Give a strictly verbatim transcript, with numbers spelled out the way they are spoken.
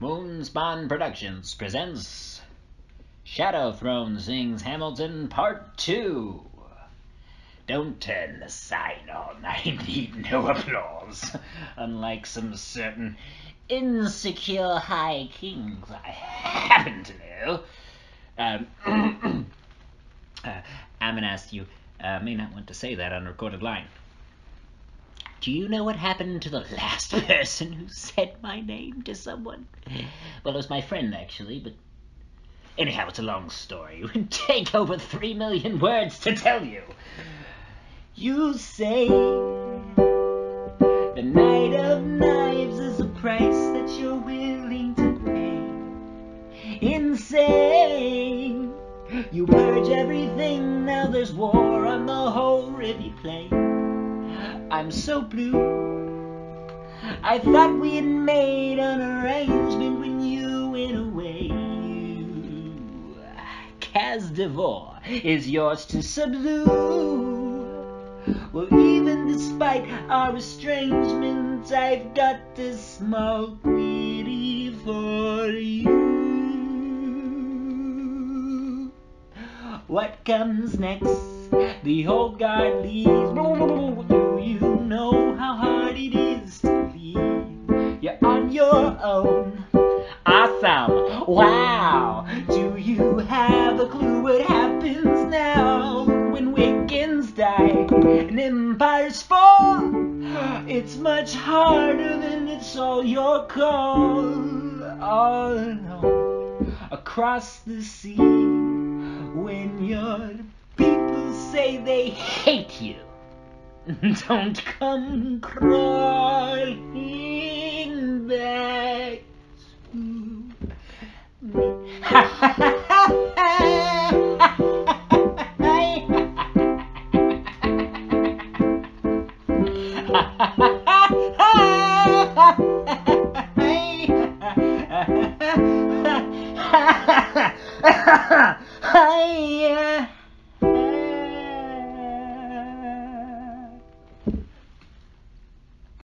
Moonspawn Productions presents Shadowthrone Sings Hamilton Part two. Don't turn the sign on, I need no applause. Unlike some certain insecure high kings I happen to know. Um, uh, I'm gonna ask you, uh, may not want to say that on a recorded line. Do you know what happened to the last person who said my name to someone? Well, it was my friend, actually, but anyhow, it's a long story. It would take over three million words to tell you. You say the Knight of Knives is a price that you're willing to pay. Insane. You purge everything, now there's war on the whole River Plain. I'm so blue. I thought we had made an arrangement when you went away. Kaz Devore is yours to subdue. Well, even despite our estrangement, I've got this small query for you. What comes next? The old guard leaves. Do you know how hard it is to leave? You're on your own. Awesome. Wow. Do you have a clue what happens now when Wiccans die and empires fall? It's much harder than it's all your call. All alone across the sea, when your people say they hate you, don't come crawling back to me. Yeah.